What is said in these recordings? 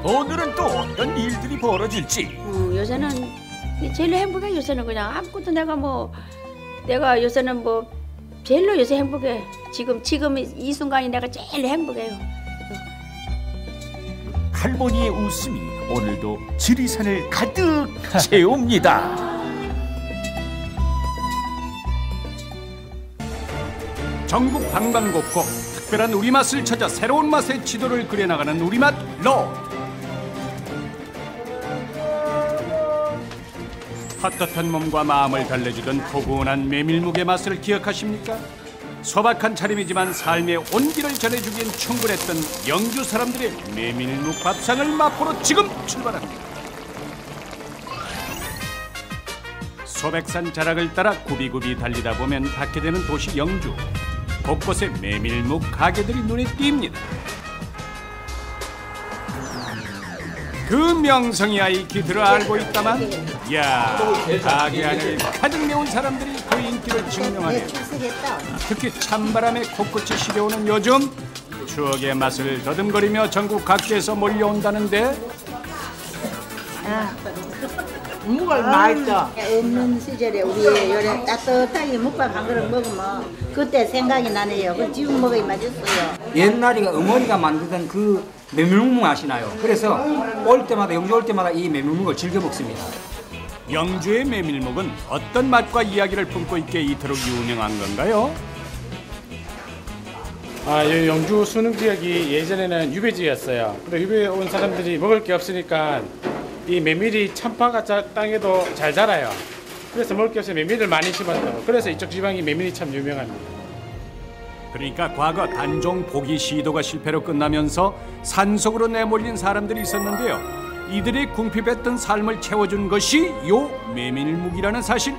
오늘은 또 어떤 일들이 벌어질지. 요새는 제일 행복해. 요새는 그냥 아무것도 내가 요새는 제일로 요새 행복해. 지금 이 순간이 내가 제일 행복해요. 할머니의 웃음이 오늘도 지리산을 가득 채웁니다. 전국 방방곡곡 특별한 우리 맛을 찾아 새로운 맛의 지도를 그려나가는 우리맛 로드. 헛헛한 몸과 마음을 달래주던 포근한 메밀묵의 맛을 기억하십니까? 소박한 차림이지만 삶의 온기를 전해주기엔 충분했던 영주 사람들의 메밀묵 밥상을 맛보러 지금 출발합니다. 소백산 자락을 따라 굽이굽이 달리다 보면 닿게 되는 도시 영주. 곳곳에 메밀묵 가게들이 눈에 띕니다. 그 명성이야 익히 들어 알고 있다만, 야, 가게 안을 가득 메운 사람들이 그 인기를 증명하네요. 특히 찬바람에 코끝이 시려오는 요즘 추억의 맛을 더듬거리며 전국 각지에서 몰려온다는데. 묵을 맛있어. 없는 시절에 우리 요래 따뜻하게 묵밥 한 그릇 먹으면 그때 생각이 나네요. 그 지금 먹으니 맛있어요. 옛날에 어머니가 만들던 그 메밀묵 아시나요? 그래서 올 때마다 영주 올 때마다 이 메밀묵을 즐겨 먹습니다. 영주의 메밀묵은 어떤 맛과 이야기를 품고 있기에 이토록 유명한 건가요? 이 영주 수능 지역이 예전에는 유배지였어요. 근데 유배 온 사람들이 먹을 게 없으니까 이 메밀이 참파가 땅에도 잘 자라요. 그래서 먹을 게 없어서 메밀을 많이 심었다고. 그래서 이쪽 지방이 메밀이 참 유명합니다. 그러니까 과거 단종 포기 시도가 실패로 끝나면서 산속으로 내몰린 사람들이 있었는데요. 이들이 궁핍했던 삶을 채워준 것이 요 메밀묵이라는 사실.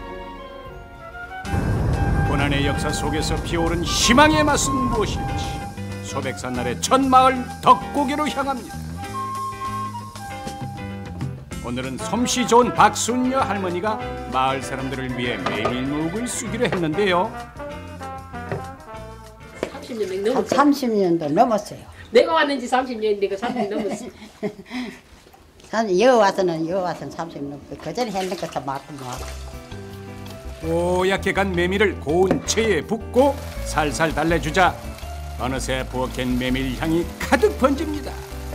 고난의 역사 속에서 피어오른 희망의 맛은 무엇일지 소백산 아래 첫 마을 덕고개로 향합니다. 오늘은 솜씨 좋은 박순녀 할머니가 마을 사람들을 위해 메밀묵을 쓰기로 했는데요. 30년 넘었어요. 30년도 넘었어요. 내가 왔는지 30년인데 그 30년 넘었어요. 여기 와서는 30년 넘고 그전에 했는 거 다 맞고 뽀얗게 간 메밀을 고운 체에 붓고 살살 달래주자 어느새 부엌엔 메밀 향이 가득 번집니다.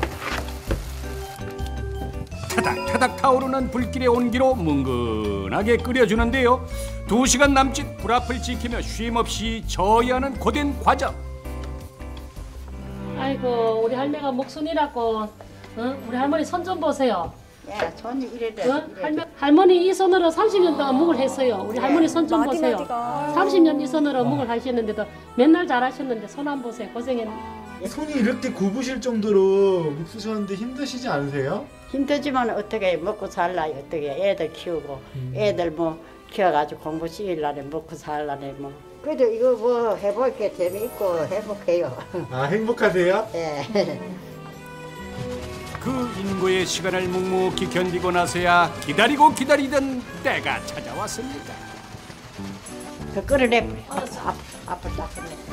타닥타닥 타오르는 불길의 온기로 뭉근하게 끓여주는데요. 2시간 남짓 불 앞을 지키며 쉼없이 저어야 하는 고된 과정. 아이고 우리 할매가 목순이라고. 우리 할머니 손 좀 보세요. 야, 손이 이래도 할머니 이 손으로 30년 동안 묵을 했어요. 우리 할머니 손 좀 보세요. 30년 이 손으로 묵을 하셨는데도 맨날 잘하셨는데 손 안 보세요. 고생했네. 손이 이렇게 굽으실 정도로 묵 쓰셨는데 힘드시지 않으세요? 힘들지만 어떻게 먹고 살라요. 어떻게 애들 키우고 애들 키워가지고 공부 시키려네 먹고 살라네 그래도 이거 해볼 게 재미있고 행복해요. 아, 행복하세요? 예. 그 인고의 시간을 묵묵히 견디고 나서야 기다리고 기다리던 때가 찾아왔습니다. 그 끓여내. 앞을 딱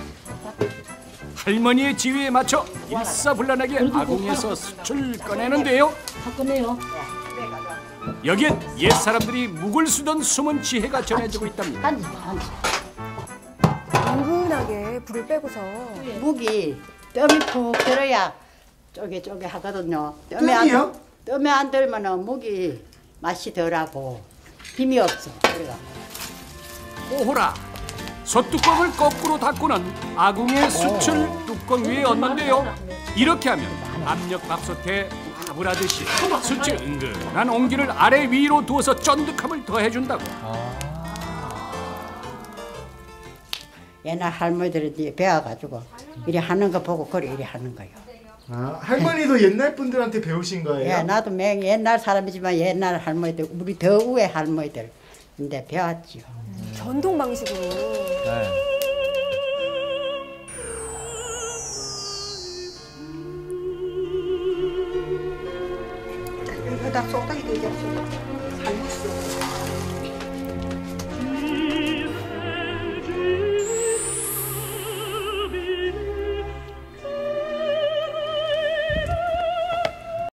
할머니의 지휘에 맞춰 일사불란하게 아궁에서 숯을 꺼내는데요. 다 꺼내요. 여기엔 옛사람들이 묵을 쓰던 숨은 지혜가 전해지고 있답니다. 은근하게 불을 빼고서 묵이 뜸이 푹 들어야 쪼개 하거든요. 뜸이요? 뜸이 안 들면 묵이 맛이 덜하고 힘이 없어. 그래가. 오호라! 솥뚜껑을 거꾸로 닫고는 아궁의 숯을 뚜껑 위에 얹는데요. 이렇게 하면 압력밥솥에 밥을 하듯이 숯의 은근한 온기를 아래 위로 두어서 쫀득함을 더해준다고. 옛날 할머니들이 배워가지고 이리 하는 거 보고 그래 이리 하는 거요. 아, 할머니도 옛날 분들한테 배우신 거예요? 예, 나도 옛날 사람이지만 옛날 할머니들 우리 더 위에 할머니들인데 배웠지요. 전통 방식으로. 네. 이거 다 쏙닥이 되지 않습니까? 살고 있어.